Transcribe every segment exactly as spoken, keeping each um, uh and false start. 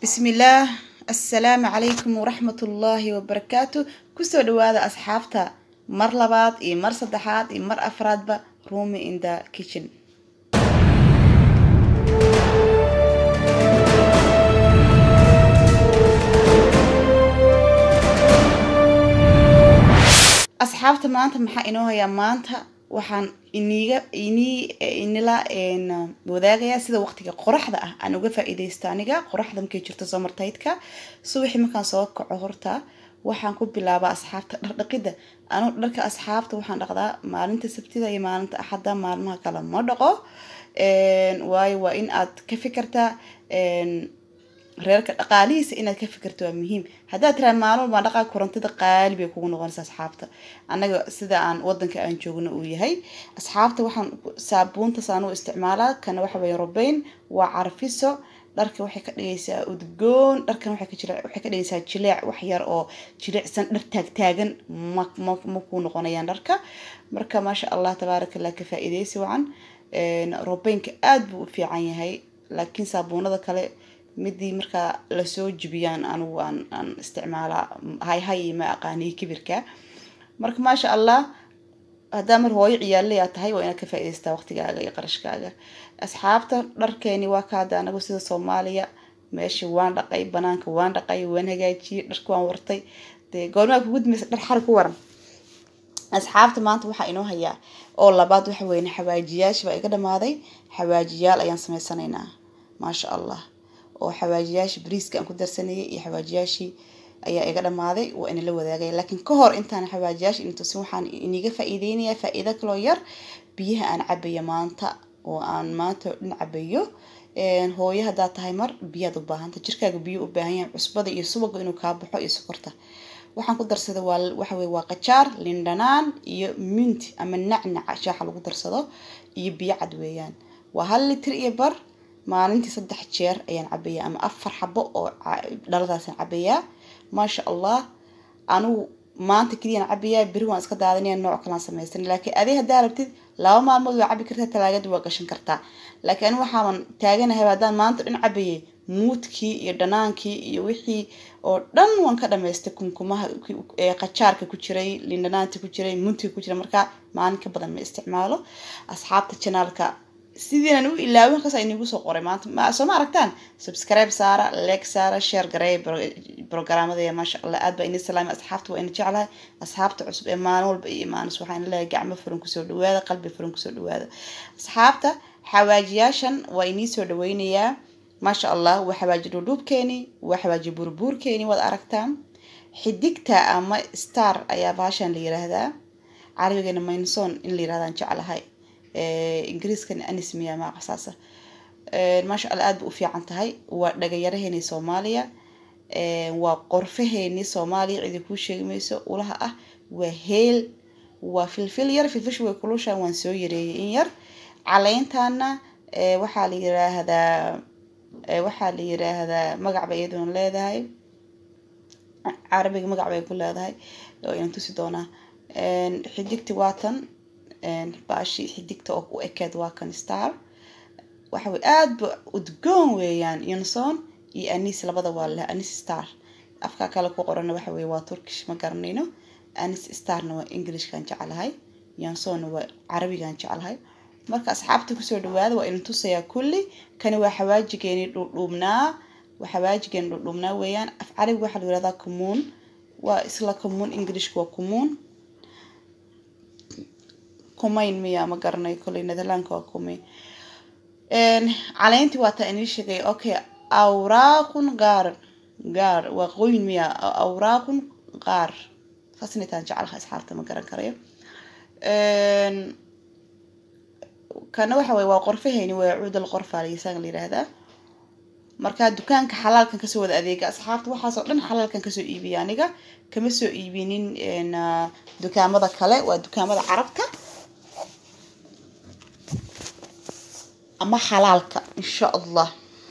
بسم الله. السلام عليكم ورحمة الله وبركاته. كسو دوادا أصحابتا مر لباد إي مر صدحات إي مر أفراد با رومي in the kitchen. أصحابتا مانتا محا إنوها يا مانتا waxaan iniga ini inila een wadaagaya sida waqtiga qoraxda ah aan uga faa'iideysto aniga qoraxda markay jirto samartaydka subaxii markaan soo kaco horta waxaan ku bilaabaa asxaabta dhar dhaqida anu dharka asxaabta waxaan dhaqdaa maalinta sabtida iyo maalinta axadda maalmaha kale ma dhaqo een waayo waa in aad ka fikirtaa een reerka dhaqaalihiisa inaad ka fikirto waa muhiim haddaad tiraa maalmo baan dhaqaa korontada qaali bay kugu noqonaysaa asxaabta annaga sida aan wadanka aan joogno uu yahay asxaabta waxaan saabuunta saan u isticmaalaa kana waxa weeye robayn waa carfiso dharka waxay ka dhigaysaa udgoon dharkan waxay ka jiraa waxay ka dhigaysaa jileec wax yar oo jileecsan dhar taag taagan ma ma ku noqonayaan dharka marka maasha Allah tabarakallah ka faa'iideysi wacan een robaynka aad buu u fiican yahay laakiin saabuunada kale midii marka la soo jibiyaan anigu aan aan isticmaala hay hay ma aqaani kibirka marka ma sha Allah hada mar hooyo ciyaarley tahay waa inaad ka faa'iideysta waqtigaaga iyo qarashkaaga asxaabta dharkeeni waa ka hada anagu sida Soomaaliya meeshii waan dhaqay banaanka waan dhaqay waan hagaajiyay dharku waan wartay de goorma ku gudmaysa dhar xar ku waran asxaabta maanta waxa inoo hayaa oo labaad waxa weyn xawaajiyaasha baa iga dhamaaday xawaajiyaal ayaan sameysanaynaa ma sha Allah oo xawaajiyaasha bariiska aan ku darsanayay iyo xawaajiyaashii ayaa iga dhamaaday waa in la wadaagay laakiin ka hor intaan xawaajiyaasha inta si waxaan iniga faa'iideynayaa faa'iido kale yar biyaha aan cabayo maanta oo aan maanta dhin cabayo een hooyo hadaa tahay mar biyaad u baahanta jirkaaga biyo u baahan yahay cusbada iyo subaga inuu ka baxo iyo sokorta waxaan ku darsaday waa waxa weey waa qajaar lindanaan iyo mint ama nacnac shaaxa lagu darsado iyo biyo cad weeyaan waa hal litir iyo bar maalintii saddex jeer ayaan cabayaa ama afar xabo oo dhaladaas aan cabayaa ma sha Allah anu maanta kaliya cabayaa biri waan iska daadanayaa nooc kala sameeysan laakiin adii hadaa rabtid laba maalmood waa cabi kartaa talaagada waa gashan kartaa laakiin waxaan taaganahay hadaan maanta dhin cabayay muudkii iyo dhanaankii iyo wixii oo dhan waan ka dhameystay kunkumaha ee qajaarka ku jiray lindanaanta ku jiray muntiga ku jiray marka maalin ka badan ma isticmaalo asxaabta channelka sideen u ilaawin qas ay nagu soo qoray maanta ma soo ma aragtaan subscribe saara like saara share gareey programada ma sha Allah aad baa inii salaam asxaabta waa in jeclahay asxaabta cusub ee maalin walba iyo maanis waxaan leeyahay gacmo furan ku soo dhawaada qalbi furan ku soo dhawaada asxaabta xawaajiyaashan waa inii soo dhaweynayaa ma sha Allah waa xawaaji dhudhubkeeni waa xawaaji burburkeeni wad aragtaan xidigta ama star ayaa baashan la yiraahdaa carabiga maynson in la yiraahdaan jeclahay ingiriiskan anismiya ma qasaasa ee ma sha Allah aad u fiican tahay waa dhagayaraheeni Soomaaliya ee waa qorfaheeni Soomaaliya cidi ku sheegmayso ulaha ah waa heel waa filfil yar filfish way kulushaan waan soo yareeyay in yar caleentana ee waxa la yiraahdaa ee waxa la yiraahdaa magac bay iyadoo leedahay carabiga magac bay ku leedahay oo inaan tusi doonaa een xidigti waatan een baashi xidigta oo u ekeed waa kan star waxa way aad udgoon weeyaan Yanson iyo anis labada waa la anis star afka kale ku qoran waxa way waa Turkish ma garanayno anis starna waa English kan jecelahay Yanson waa Carabigan jecelahay marka asxaabta ku soo dhawaada waa in tusaya kulli kani waa xawaajigeeni dhudhubnaa waa xawaajigeeni dhudhubnaa weeyaan af Carabi waxa la yiraahdaa kumun waa isla kumun English waa kumun kumayn miya ma garanay kulli Netherlands waa kumay een caleenti waa taa inii sheegay okay awraaqun qaar qaar waa qoyn miya awraaqun qaar fasnitaan jecelahay asxaabta ma garan karayo een kana waxa way waa qorfaheeni waa cuudal qorfa liisaan la yiraahdaa marka dukaanka xalaalkan ka soo wada adeega asxaabta waxa soo dhan xalaalkan ka soo iibiya aniga kama soo iibinin een dukaamada kale waa dukaamada carabta ama xalaalka insha Allah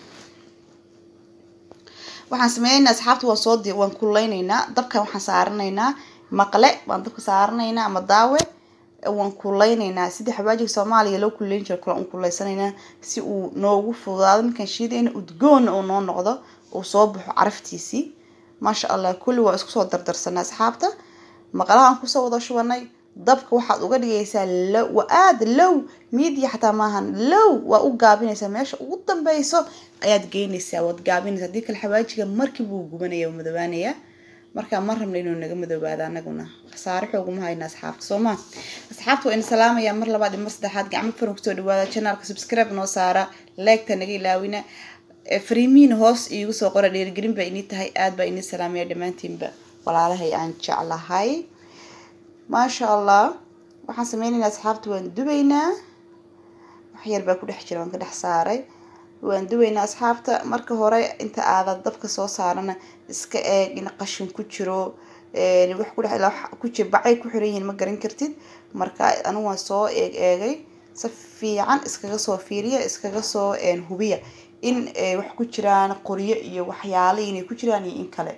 waxaan sameeynaa asxaabta waa soo waan kuleynaynaa dabka waxaan saaranaynaa maqle baan dabka saaranaynaa ama daawe waan kuleynaynaa sida xawaajiga Soomaaliya loo kuleyn jiro kala un kuleysanayna si uu noogu fududaado markaan shiidayna udgoon oo noo noqdo وصوب عرفتيسي ما شاء الله كل واسكو صو دردرسنا أصحابته مقالها كوسو وضع شواني ضبك واحد وقد يسال لو وآد لو ميديا حتى ماهن لو وأقابين يسميش وقدام بيسو أياد جينيسا وتقابين ديك الحواجج مركب وجبنية ومذبانية مركب مرة من إنه نجم ذبادة نقولنا خسارة حكم هاي الناس حافظ صوما أصحابته إن سلامة يا مرة بعد المصدحات قاعد مفرق تود وهذا channel سبسكرايب نوصارة لايك تنقي لاوينا فريمين هوس يوسو قرا ديرجرين بيني تهاي آد بيني سلامة يا دمانتين ب ولا على هي إن شاء الله هاي ما شاء الله waxaan sameeynaa asxaabtu waan dubaynaa wax yar baa ku dhex jira waan ka dhex saaray waan dubaynaa asxaabta marka hore inta aad dabka soo saarana iska eeg in qashin ku jiro ee wax ku dhex ku jira bacay ku xiran yihiin ma garan kartid marka anu waan soo eeg eegay si fiican iskaga soo fiiriya iskaga soo een hubiya in wax ku jiraan qoriyo iyo waxyaalo inay ku jiraan in kale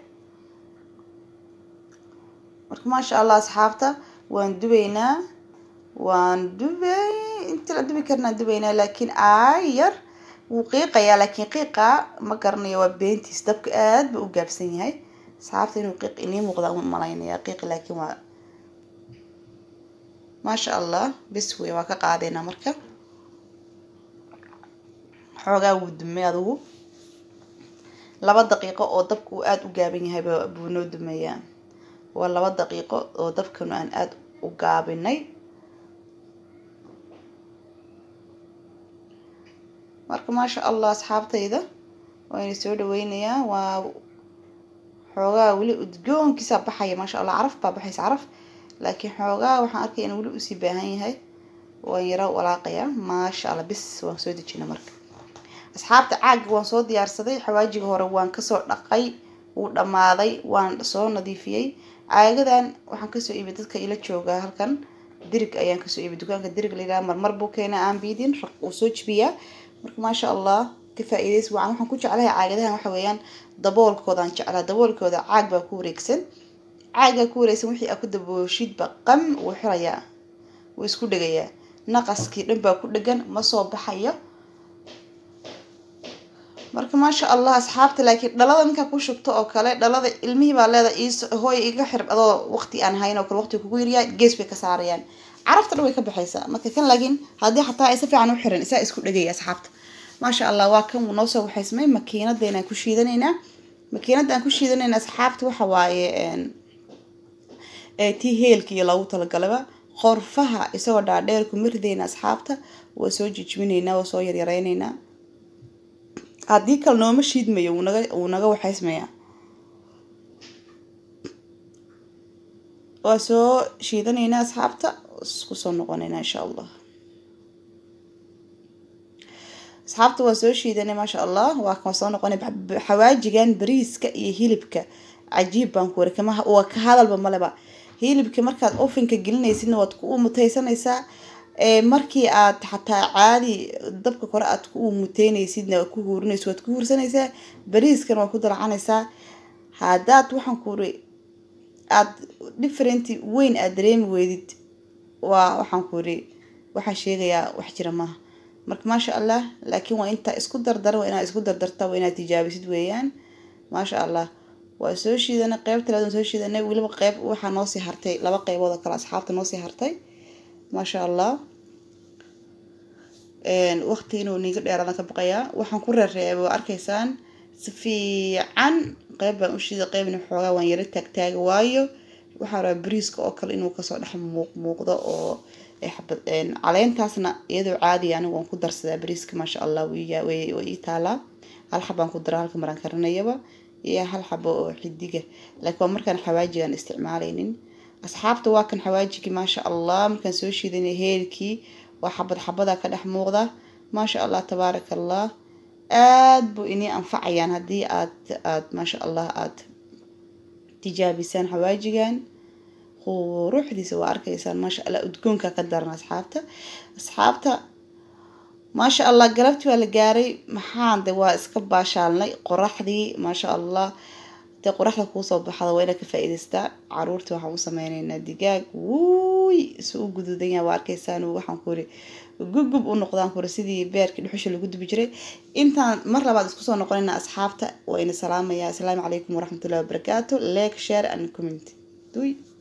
marka ma sha Allah asxaabta waan dubaynaa waan dubay inta la dubi karna dubaynaa laakiin aayar wuu qiiqayaa laakiin qiiqa ma garanayo waa beentiis dabka aad buu u gaabsan yahay asxaabta inuu qiiq inii muuqda uma malaynaya qiiq laakiin waa ma sha Allah bis way waa ka qaadayna marka xoogaa wuu dumay adigu laba daqiiqo oo dabku aad u gaaban yahay buu noo dumayaa waa laba daqiiqo oo dabkanu aan aad u gaabinay marka ma sha Allah asxaabtayda waan soo dhaweynayaa waa xoogaa wali udgoonkiisa baxaya ma sha Allah caraf baa baxaysa caraf laakiin xoogaa waxaan arkay in wali u sii baahan yahay waan yara walaaqaya ma sha Allah bis waan soo dejinaa marka asxaabta caag waan soo diyaarsaday xawaajiga hore waan ka soo dhaqay uu dhamaaday waan soo nadiifiyay caagadan waxaan ka soo iibay dadka ila jooga halkan dirig ayaan ka soo iibay dukaanka dirig leeyahay marmar buu keenay aan biidin uu soo jibiya marka ma sha Allah ka faa'iideys waxaan waxaan ku jeclahay caagadahan waxa weeyaan daboolkooda aan jeclaa daboolkooda caag baa ku wareegsan caaga ku wareegsan wixii aad ku dabooshid baqam uu xirayaa uu isku dhagayaa naqaskii dhan baa ku dhagan ma soo baxayo marka ma sha Allah asxaabta laakiin dhalada ninka ku shubto oo kale dhalada ilmihii baa leedahay hooy iga xirb adoo waqti aan hayn oo kale waqti kugu yiriya gees bay ka saarayaan carafta way ka baxaysaa marka kan laakiin hadii xataa ay si fiican u xiran isa isku dhagay asxaabta ma sha Allah waa kan noo soo waxaysmay makiinadayna ku shiidanayna makiinada aan ku shiidanayna asxaabta waxa waaye een ee tii heelkii lagu talagalaba qorfaha isoo dhaadheer ku mirdayna asxaabta waa soo jijbinayna waa soo yaryaraynayna haddii kale nooma shiidmayo uu naga uu naga waxaysmaya waa soo shiidanayna asxaabta isku soo noqonayna insha Allah asxaabta waa soo shiidanay ma sha Allah waa ka soo noqonay xawaajigan bariiska iyo hilibka cajiib baan ku warkamaha oo ka hadalba malaba hilibka markaad ovenka gelinaysid waad ku mutaysanaysaa ee markii aad xataa caadi dabka kore aad ku muteynaysidna ku hurinaysid waad ku hursanaysaa bariiskan waa ku daracanaysaa hadaad waxaan ku ri aad different weyn aad dareemi weydid waa waxaan ku ri waxa sheegaya wax jira ma marka ma sha Allah laakiin waa inta isku dardar waa inaad isku dardarta waa inaad tijaabisid weeyaan ma sha Allah waa soo shiidanay qaybta labaad soo shiidanay waliba qayb waxa noo sii hartay laba qaybood kala asxaabta noo sii hartay ما شاء الله een waqti inuu niga dheeraada ka baqaya waxaan ku reereebo arkaysaan si fiican qayb baan u shiiday qaybna xoogaa waan yara taagtaag waayo waxa rabaa bariiska oo kale inuu ka soo dhex muuqdo oo xabad een caleentaasna iyadoo caadi anigu waan ku darsadaa bariiska ma sha Allah wiiga way way taala hal xabaan ku daraa halka maraan karinayaba iyo hal xabo oo xidiga laakiin markaan xawaajigan isticmaalaynin asxaabta waa kan xawaajigi ma sha Allah markaan soo shiidanay heelkii waa xabad xabada ka dhex muuqda ma sha Allah tabaarakallah aad buu inii anfacayaan hadii aad aad ma sha Allah aad tijaabisaan xawaajigan quruxdiisa waa arkaysaan ma sha Allah udgoonka ka daran asxaabta asxaabta ما شاء الله قربت ولا جاري محان دوا اسكب باشالني قرحدي ما شاء الله تقرح لك وصوب بحضا وينك فائدة عرورت وحوصة مينينا دقاق ووو دوي سو قدودين واركيسان وحن كوري جوجب ونقدان كوري سيدي بيرك الحوش اللي قد بجري انت مرة بعد اسكسو نقولنا أصحابته وإن السلام يا السلام عليكم ورحمة الله وبركاته لايك شير and comment دوي